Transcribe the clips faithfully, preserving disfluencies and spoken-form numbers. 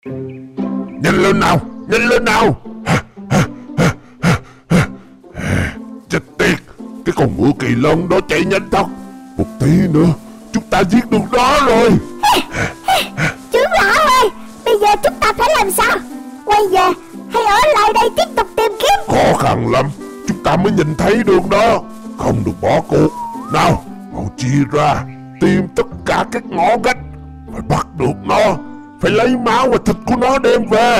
Nhanh lên nào, nhanh lên nào. Chết tiệt, cái con ngựa kỳ lân đó chạy nhanh thật. Một tí nữa chúng ta giết được nó rồi. Trưởng lão ơi, bây giờ chúng ta phải làm sao? Quay về hay ở lại đây tiếp tục tìm kiếm? Khó khăn lắm, chúng ta mới nhìn thấy đường đó. Không được bỏ cuộc. Nào, mau chia ra tìm tất cả các ngõ ngách. Phải bắt được nó, phải lấy máu và thịt của nó đem về.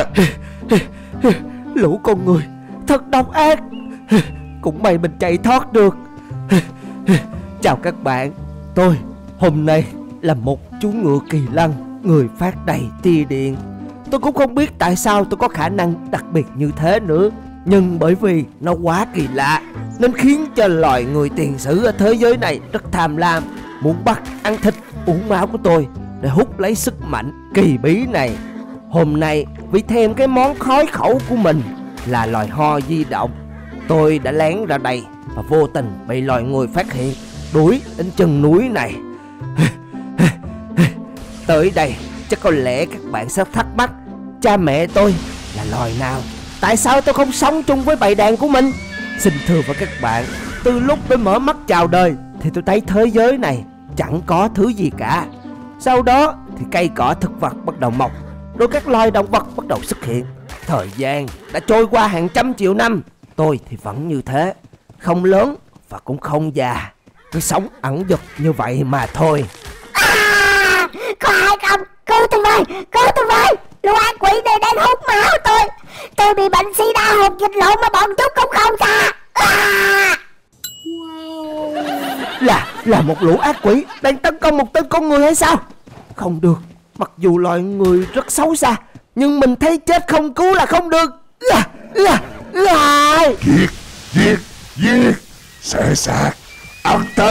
Lũ con người thật độc ác. Cũng may mình chạy thoát được. Chào các bạn, tôi hôm nay là một chú ngựa kỳ lân, người phát đầy tia điện. Tôi cũng không biết tại sao tôi có khả năng đặc biệt như thế nữa, nhưng bởi vì nó quá kỳ lạ nên khiến cho loài người tiền sử ở thế giới này rất tham lam, muốn bắt, ăn thịt, uống máu của tôi để hút lấy sức mạnh kỳ bí này. Hôm nay vì thèm cái món khói khẩu của mình là loài ho di động, tôi đã lén ra đây và vô tình bị loài người phát hiện, đuổi đến chân núi này. Tới đây chắc có lẽ các bạn sẽ thắc mắc, cha mẹ tôi là loài nào, tại sao tôi không sống chung với bầy đàn của mình? Xin thưa với các bạn, từ lúc tôi mở mắt chào đời thì tôi thấy thế giới này chẳng có thứ gì cả. Sau đó thì cây cỏ thực vật bắt đầu mọc, rồi các loài động vật bắt đầu xuất hiện. Thời gian đã trôi qua hàng trăm triệu năm, tôi thì vẫn như thế, không lớn và cũng không già, cứ sống ẩn dật như vậy mà thôi. À, có ai không? Cứu tôi với, cứu tôi với. Lũ ác quỷ này đang hút máu tôi. Tôi bị bệnh sida hụt dịch lộn mà bọn chúng cũng không tha. À. Là, là một lũ ác quỷ đang tấn công một tên con người hay sao? Không được, mặc dù loài người rất xấu xa, nhưng mình thấy chết không cứu là không được. À, à, à. Giết, giết, giết, xẻ xác, ăn thịt.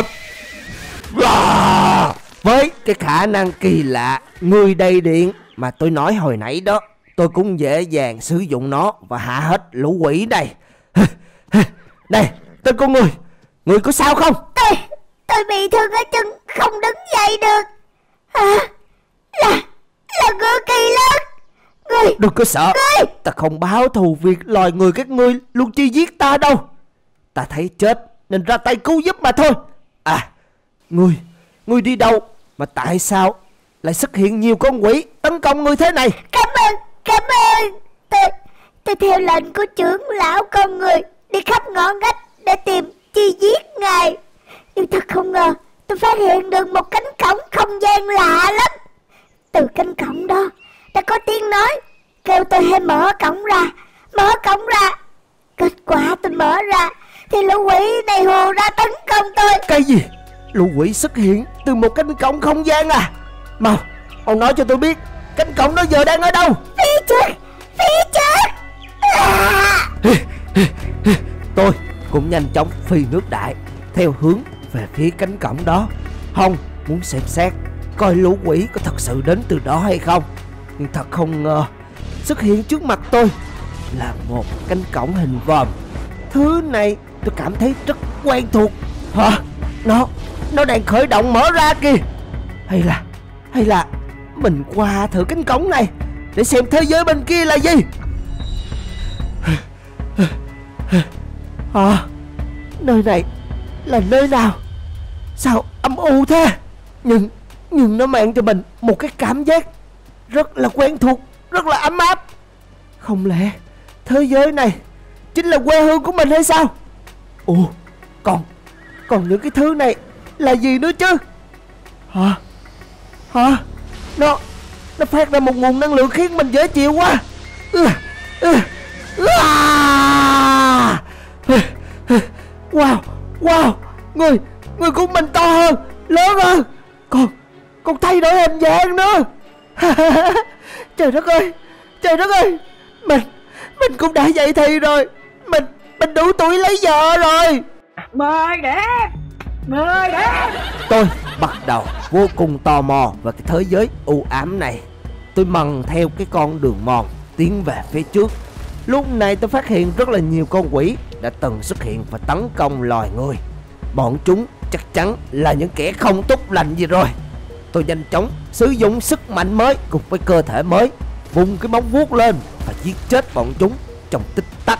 À. Với cái khả năng kỳ lạ người đầy điện mà tôi nói hồi nãy đó, tôi cũng dễ dàng sử dụng nó và hạ hết lũ quỷ này. Này, tên con người, người có sao không? Tôi, tôi bị thương ở chân, không đứng dậy được. À, là, là ngựa kỳ lân. Người, đừng có sợ, người. ta không báo thù việc loài người các ngươi luôn chi giết ta đâu. Ta thấy chết nên ra tay cứu giúp mà thôi. À, ngươi, ngươi đi đâu mà tại sao lại xuất hiện nhiều con quỷ tấn công ngươi thế này? Cảm ơn, cảm ơn. Tôi, tôi theo lệnh của trưởng lão con người đi khắp ngõ ngách để tìm chi giết ngài. Nhưng thật không ngờ tôi phát hiện được một cánh cổng không gian lạ lắm. Từ cánh cổng đó đã có tiếng nói kêu tôi hãy mở cổng ra, mở cổng ra. Kết quả tôi mở ra thì lũ quỷ này hù ra tấn công tôi. Cái gì? Lũ quỷ xuất hiện từ một cánh cổng không gian à? Mau, mau nói cho tôi biết cánh cổng đó giờ đang ở đâu? Phía trước, phía trước. À. Tôi cũng nhanh chóng phi nước đại theo hướng về phía cánh cổng đó, Hồng muốn xem xét coi lũ quỷ có thật sự đến từ đó hay không. Nhưng thật không ngờ xuất hiện trước mặt tôi là một cánh cổng hình vòm. Thứ này tôi cảm thấy rất quen thuộc. Hả? Nó Nó đang khởi động mở ra kìa. Hay là Hay là mình qua thử cánh cổng này để xem thế giới bên kia là gì. À, nơi này là nơi nào? Sao âm u thế? Nhưng Nhưng nó mang cho mình một cái cảm giác rất là quen thuộc, rất là ấm áp. Không lẽ thế giới này chính là quê hương của mình hay sao? Ồ, còn Còn những cái thứ này là gì nữa chứ? Hả? Hả? Nó Nó phát ra một nguồn năng lượng khiến mình dễ chịu quá. Ừ, ừ, à. Wow, wow, người Người của mình to hơn, lớn hơn, Còn Còn thay đổi hình dạng nữa. Trời đất ơi, trời đất ơi, Mình Mình cũng đã dậy thì rồi. Mình Mình đủ tuổi lấy vợ rồi. Mời đẹp, mời đẹp. Tôi bắt đầu vô cùng tò mò về cái thế giới u ám này. Tôi mần theo cái con đường mòn tiến về phía trước. Lúc này tôi phát hiện rất là nhiều con quỷ đã từng xuất hiện và tấn công loài người. Bọn chúng chắc chắn là những kẻ không tốt lành gì rồi. Tôi nhanh chóng sử dụng sức mạnh mới cùng với cơ thể mới vung cái móng vuốt lên và giết chết bọn chúng trong tích tắc.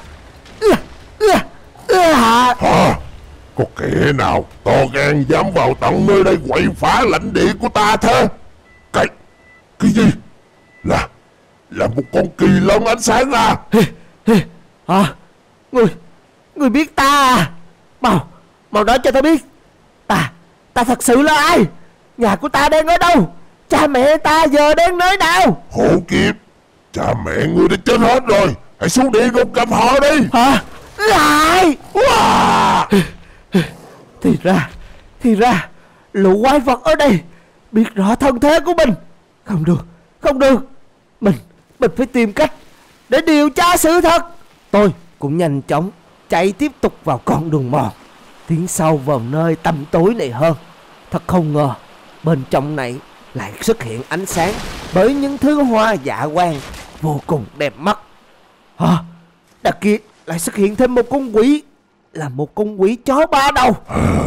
Hả? Có kẻ nào to gan dám vào tận nơi đây quậy phá lãnh địa của ta thế? Cái... cái gì? Là... là một con kỳ lân ánh sáng à? Hả? Người... người biết ta à? Mau... mau nói cho ta biết. Ta... ta thật sự là ai? Nhà của ta đang ở đâu? Cha mẹ ta giờ đang nơi nào? Hộ Kiếp, cha mẹ ngươi đã chết hết rồi. Hãy xuống địa ngục gặp họ đi. Hả? Lại wow. Thì ra Thì ra lũ quái vật ở đây biết rõ thân thế của mình. Không được, không được. Mình, mình phải tìm cách để điều tra sự thật. Tôi cũng nhanh chóng chạy tiếp tục vào con đường mòn, tiến sâu vào nơi tăm tối này hơn. Thật không ngờ bên trong này lại xuất hiện ánh sáng bởi những thứ hoa dạ quang vô cùng đẹp mắt. Hả? Đặc kia lại xuất hiện thêm một con quỷ, là một con quỷ chó ba đầu.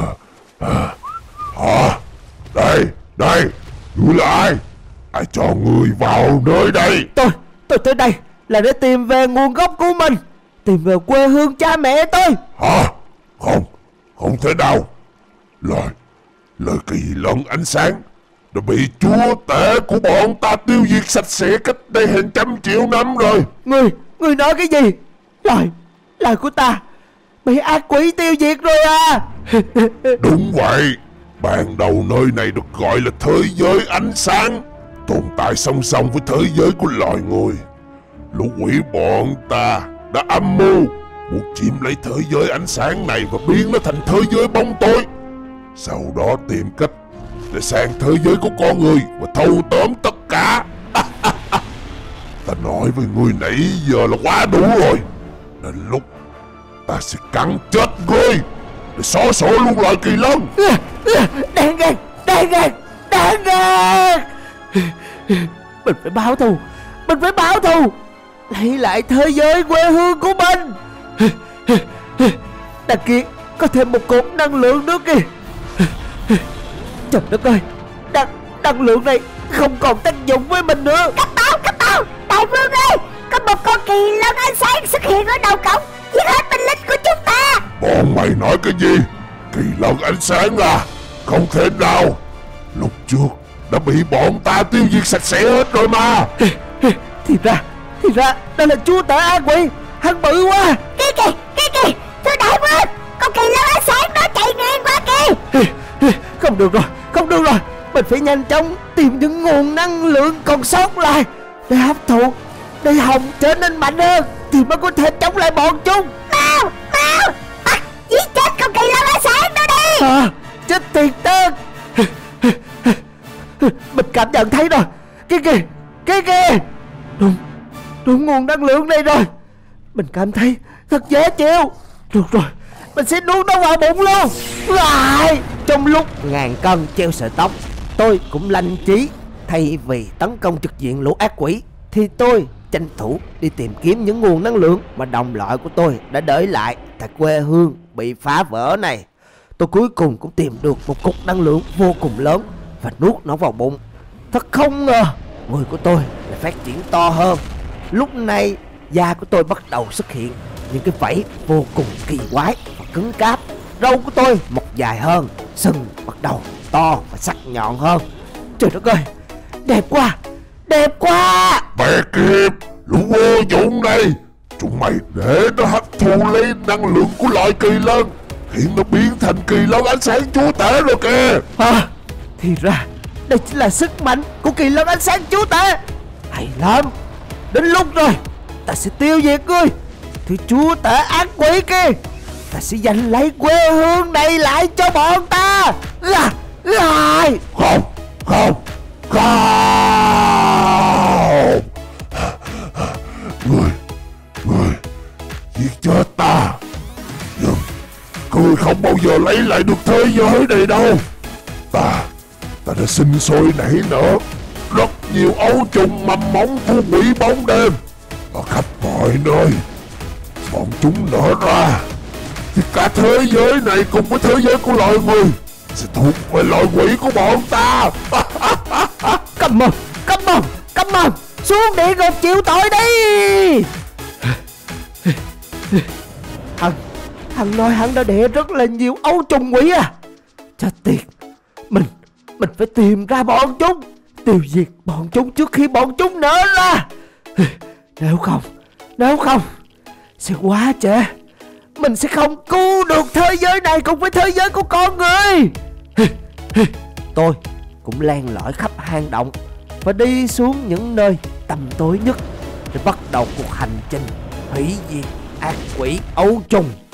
Hả? Đây, đây, ngươi là ai? Ai cho ngươi vào nơi đây? Tôi, tôi tới đây là để tìm về nguồn gốc của mình, tìm về quê hương cha mẹ tôi. Hả? Không, không thể nào. Lời, lời kỳ lân ánh sáng đã bị chúa tể của bọn ta tiêu diệt sạch sẽ cách đây hàng trăm triệu năm rồi. Ngươi, ngươi nói cái gì? Lời, lời của ta bị ác quỷ tiêu diệt rồi à? Đúng vậy. Ban đầu nơi này được gọi là thế giới ánh sáng, tồn tại song song với thế giới của loài người. Lũ quỷ bọn ta đã âm mưu muốn chiếm lấy thế giới ánh sáng này và biến nó thành thế giới bóng tối, sau đó tìm cách để sang thế giới của con người và thâu tóm tất cả. Ta nói với ngươi nãy giờ là quá đủ rồi. Đến lúc ta sẽ cắn chết ngươi để xóa sổ luôn loài kỳ lân. Đáng ghét, đáng ghét, đáng ghét. Mình phải báo thù, mình phải báo thù, lấy lại thế giới quê hương của mình. Đằng kia có thêm một cột năng lượng nữa kìa. Trời đất ơi, năng, năng lượng này không còn tác dụng với mình nữa. Cấp báo, cấp báo, đại vương ơi, có một con kỳ lân ánh sáng xuất hiện ở đầu cổng, giết hết binh lính của chúng ta. Bọn mày nói cái gì? Kỳ lân ánh sáng à? Không thể nào. Lúc trước đã bị bọn ta tiêu diệt sạch sẽ hết rồi mà. Thì ra, thì ra đây là chúa tể ác quỷ. Hắn bự quá. Kìa kìa, kìa kìa, thưa đại vương, con kỳ lân ánh sáng nó chạy ngang qua kìa. Không được rồi, không được rồi. Mình phải nhanh chóng tìm những nguồn năng lượng còn sót lại để hấp thụ, để hồng trở nên mạnh hơn, thì mới có thể chống lại bọn chúng. Mau, mau, bắt giết chết con kỳ lân ánh sáng đó đi. À, chết tiệt tên. Mình cảm nhận thấy rồi. Cái kìa, cái kìa. Đúng, đúng nguồn năng lượng này rồi. Mình cảm thấy thật dễ chịu. Được rồi, mình sẽ nuốt nó vào bụng luôn. Lại. Trong lúc ngàn cân treo sợi tóc, tôi cũng lanh trí. Thay vì tấn công trực diện lũ ác quỷ, thì tôi tranh thủ đi tìm kiếm những nguồn năng lượng mà đồng loại của tôi đã để lại tại quê hương bị phá vỡ này. Tôi cuối cùng cũng tìm được một cục năng lượng vô cùng lớn và nuốt nó vào bụng. Thật không ngờ người của tôi lại phát triển to hơn. Lúc này da của tôi bắt đầu xuất hiện những cái vảy vô cùng kỳ quái và cứng cáp. Râu của tôi mọc dài hơn, sừng bắt đầu to và sắc nhọn hơn. Trời đất ơi, đẹp quá, đẹp quá. Mẹ kiếp, lũ vô dụng này. Chúng mày để nó hấp thu lấy năng lượng của loại kỳ lân, hiện nó biến thành kỳ lân ánh sáng chúa tể rồi kìa. À, thì ra đây chính là sức mạnh của kỳ lân ánh sáng chúa tể. Hay lắm, đến lúc rồi, ta sẽ tiêu diệt ngươi, thì chúa tể ác quỷ kia. Ta sẽ giành lấy quê hương này lại cho bọn ta. À, à. Không, không, không. Ngươi, ngươi giết chết ta, nhưng ngươi không bao giờ lấy lại được thế giới này đâu. Ta, ta đã sinh sôi nảy nở rất nhiều ấu trùng mầm móng của quỷ bóng đêm ở khắp mọi nơi. Bọn chúng nở ra thì cả thế giới này cùng với thế giới của loài người sẽ thuộc về loài quỷ của bọn ta. Cầm mồm, cầm mồm, cầm mồm. xuống địa ngục chịu tội đi. Hắn Hắn nói hắn đã đẻ rất là nhiều ấu trùng quỷ à. Chết tiệt. Mình Mình phải tìm ra bọn chúng, tiêu diệt bọn chúng trước khi bọn chúng nở ra. Nếu không Nếu không sẽ quá trễ. Mình sẽ không cứu được thế giới này cùng với thế giới của con người. Tôi cũng len lỏi khắp hang động và đi xuống những nơi tăm tối nhất để bắt đầu cuộc hành trình hủy diệt ác quỷ ấu trùng.